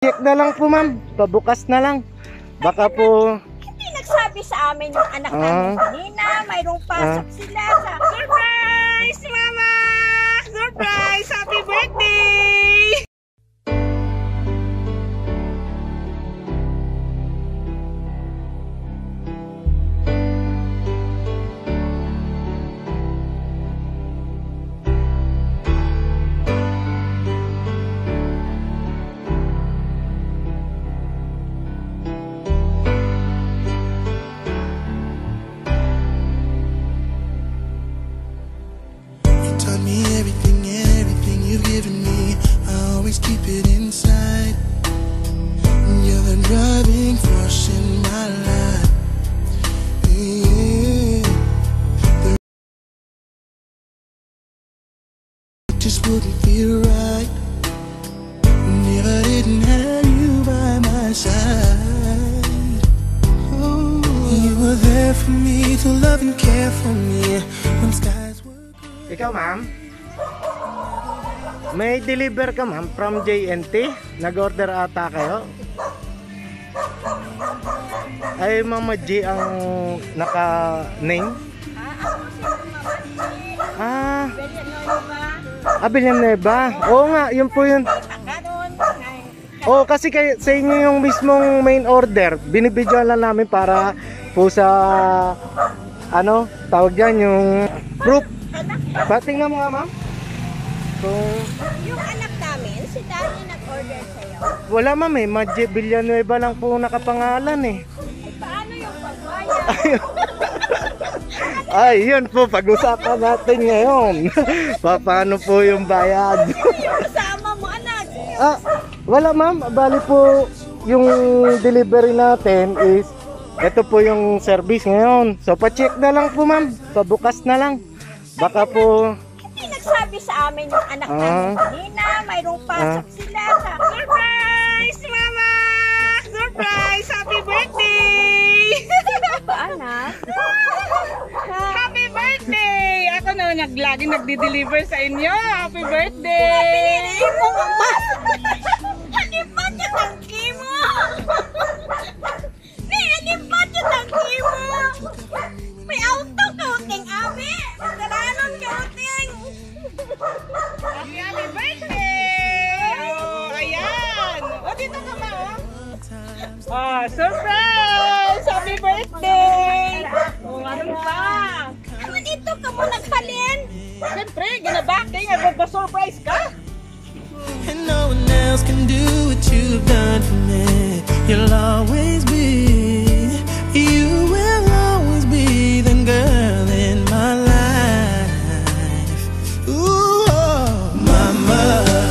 Check na lang po ma'am, pabukas na lang. Baka po... Hindi nagsabi sa amin yung anak namin kanina, mayroong pasok sila sa... Surprise, Mama! Surprise! Happy birthday! Everything you've given me, I always keep it inside. You're the driving force in my life. Yeah. It just wouldn't feel right if I didn't have you by my side. Oh, you were there for me to love and care for me when skies were gray. Ikaw ma'am? May deliver ka ma'am from JNT? Nag-order ata kayo? Ay Mama G ang naka-name? Villanueva. Oo nga, yun po yun. Oo, kasi sa inyo yung mismong main order. Binibidyoan lang namin para po sa ano, tawag dyan yung proof. Tingnan mo nga ma'am. Yung anak namin, si Danny nag-order sa'yo. Wala ma'am eh, Madje Villanueva lang po nakapangalan eh. Ay, paano yung pagbayad? Ay, yun po, pag-usapan natin ngayon. Paano po yung bayad? Yung kasama mo, anak. Wala ma'am, bali po yung delivery natin is, ito po yung service ngayon. So, pa-check na lang po ma'am, pabukas na lang. Baka po... Hindi nagsabi sa amin yung anak namin kanina, mayroong pasok sila sa... Surprise, Mama! Surprise! Happy birthday! Anak? Happy birthday! Ako na lagi nagdi-deliver sa inyo. Happy birthday! Piniliin mo ang mas! Hanipat yung tangki mo! Hanipat yung tangki mo! May auto coating, Abi! Magdalanon coating! Happy birthday! Oh, ayan! O, dito ka ba, oh? Oh, surprise! Happy birthday! Oh, ano pa? Ano dito ka mo naghalin? Siyempre, ginabaking. Surprise ka? And no one else can do what you've done for me. You'll always be, you will always be the girl in my life. Ooh, oh, mama.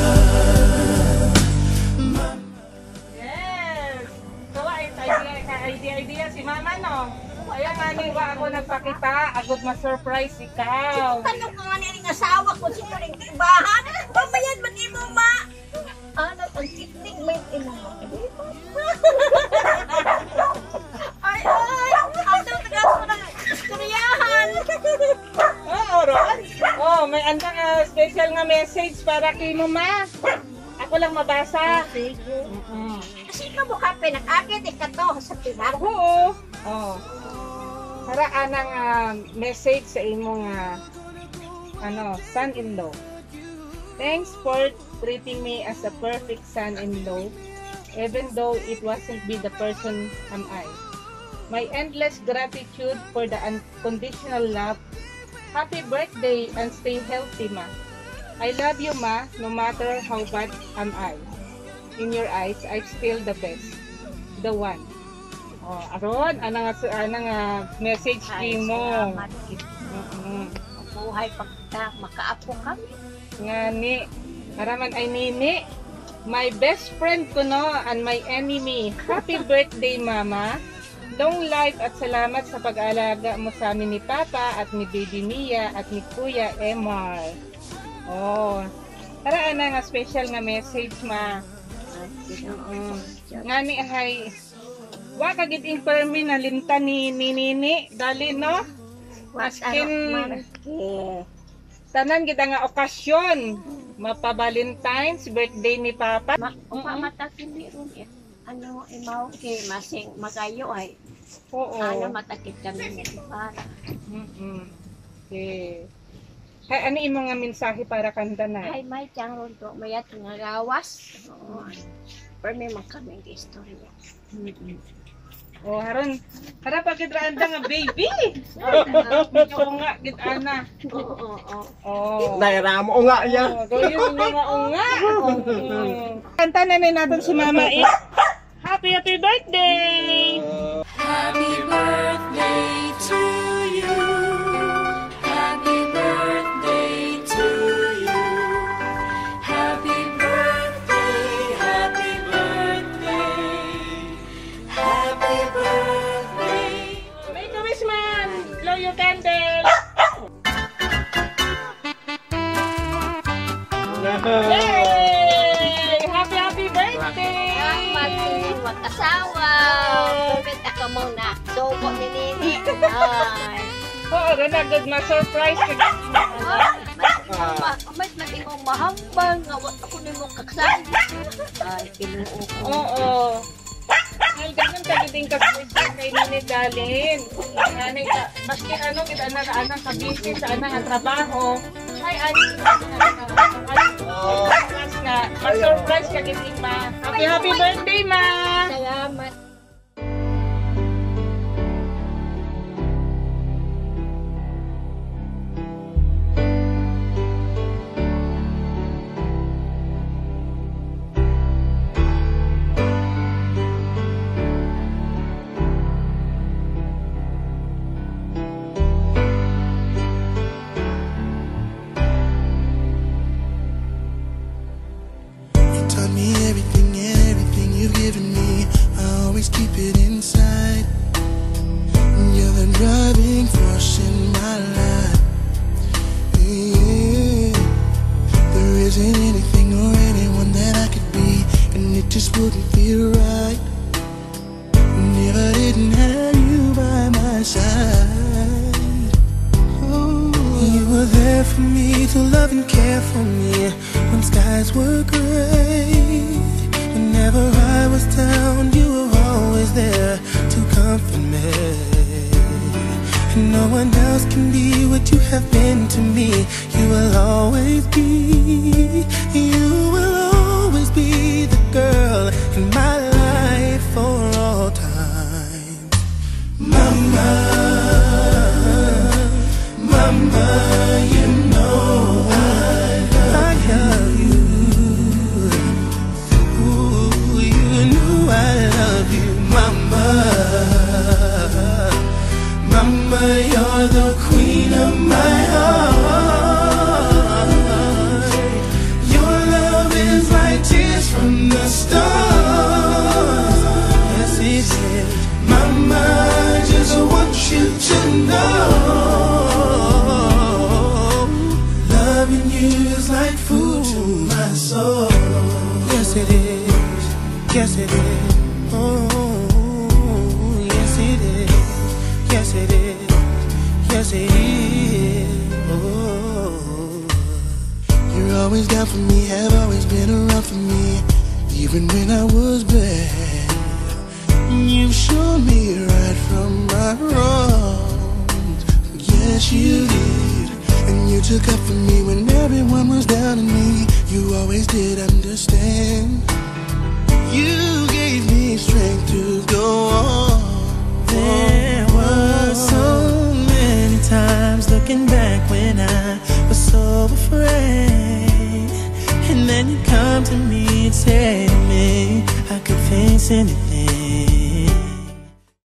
Yes! So, idea si Mama, no? Kaya nga niwa ako nagpakita. Agad ma-surprise ikaw. Tanong ka nga niling asawa ko, sino rin ibahan? Pamayan ba di mo ma? Ano, ang kitning may tinamo. Ay, ano, tagas mo ng istoryahan. Oo, Ron. Oh, may andang special nga message para kay Mama. Ako lang mabasa. Kasi ikaw mo ka pinag-agad, ikato sa pinag. Oo. Oh. Para anang message sa imong son-in-law. Thanks for treating me as a perfect son-in-law, even though it wasn't be the person am I. My endless gratitude for the unconditional love. Happy birthday and stay healthy, Ma. I love you, Ma, no matter how bad am I. In your eyes, I'm still the best. The one. Oh, aron, anang message kay mo. Buhay pagka makaapo kami. Ngani, haraman ay nini. My best friend ko no, and my enemy. Happy birthday, Mama. Long life at salamat sa pag-aalaga mo sa amin ni Papa at ni Baby Mia at ni Kuya Emar. Oh, tara nga special nga message, Ma. Ngani ay wa kagid permi na linta ni nini dali no. Maskin tanan gid nga okasyon Mapa-Valentine's birthday ni Papa. Mata kini ron eh. Ano, imaw kay masing magayo ay. Oo. Ano matakit kami ni para. Okay. Hay, ano imo nga mensahe para kanta na? Ay may tiyang ron to, mayat nga gawas. Oo. Pero may mga kaming istorya. Oh, haron. Harap pagid raanda nga baby. Oo nga gid ana. Oo. Oh. Nairamo nga yan. Oh, doon nga unga. Kanta na natin si Mama eh. Happy birthday! Happy birthday to you. Happy birthday to you. Happy birthday, happy birthday. Happy birthday. Make a wish, man! Blow your candle! Yay! Happy birthday! Mag-asawa. Perfect ako muna. Sobo ni Nini. Ay. Oo, ganagod na surprise ka. May naging mahambal nga wat ako nimo kaksan. Ay, pinuo ko. Oo. Ay, ganun ka din kay Nini Dalin. Nanay ka, maski ano, kita anak ka-busy sa anak ang trabaho. Ay, nga, mag-surprise ka din, Ma. Happy birthday, Ma! Salamat. Taught me everything and everything you've given me. I always keep it inside. You're the driving force in my life. Yeah. There isn't anything or anyone that I could be, and it just wouldn't feel right if I didn't have you by my side. Oh, you were there for me to love and care for me when skies were gray. Whenever I was down, you were always there to comfort me. And no one else can be what you have been to me. You will always be, you will always be the girl in my life for all time. Mama, Mama, you know I love you. Ooh, you know I love you, Mama. Mama, you're the queen of my heart. Your love is like tears from the stars. Yes, it is. Mama, I just want you to know, loving you is like food to my soul. Yes, it is. Yes, it is. Oh, yes, it is. Yes, it is. Yes, it is. Oh, you're always down for me, have always been around for me, even when I was bad. You've shown me right from my wrongs. Yes, you did. And you took up for me when everyone was down on me. You always did understand. You gave me strength to go on. There were so many times looking back when I was so afraid, and then you come to me and say to me I could face anything.